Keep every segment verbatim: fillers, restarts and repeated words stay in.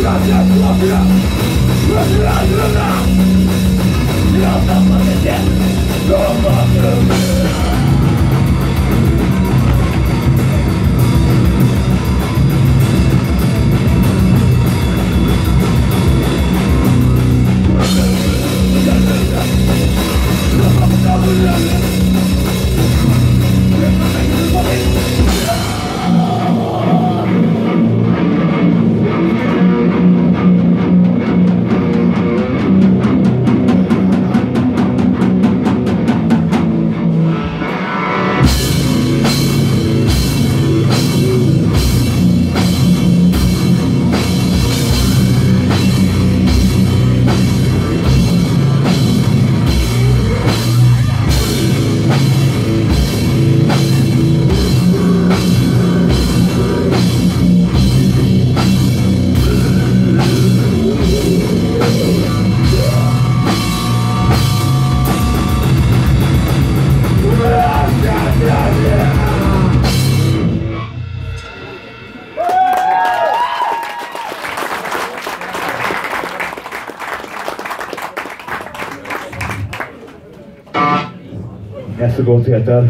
Nästa låt heter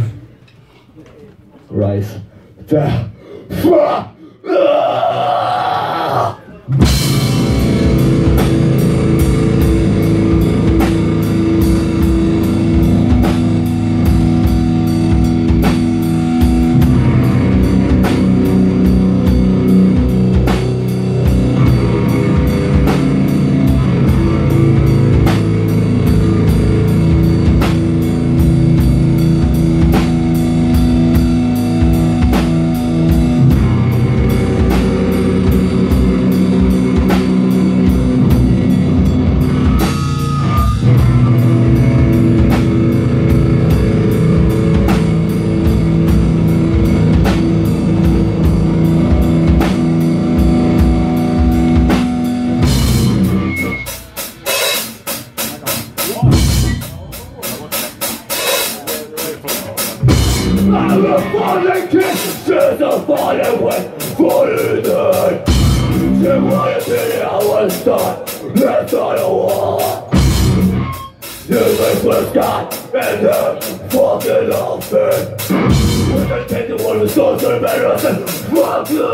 Rise the Fuck. I'm a falling kid, since a falling way, falling day. She wanted to be I was done, let's on a wall. You make the sky and the fucking open. We can take the one who's so to medicine, fuck you.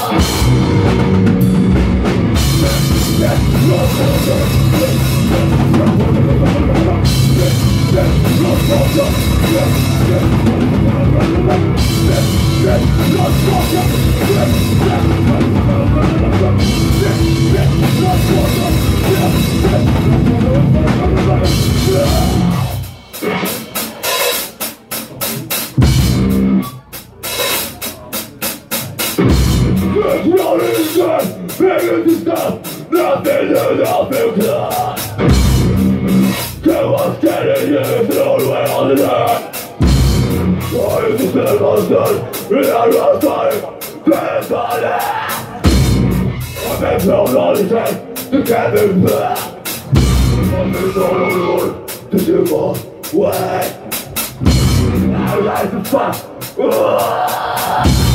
Nothing to nothing good. Can was getting you thrown away on the earth. Trying to save us done in our time. There's on it. I've been thrown on the tank to get me back. I've been thrown on the road to do my way. I like to fuck.